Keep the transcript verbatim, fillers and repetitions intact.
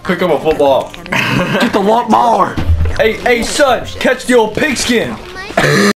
Pick up a football. Get the what baller. Hey, hey, son, catch the old pigskin.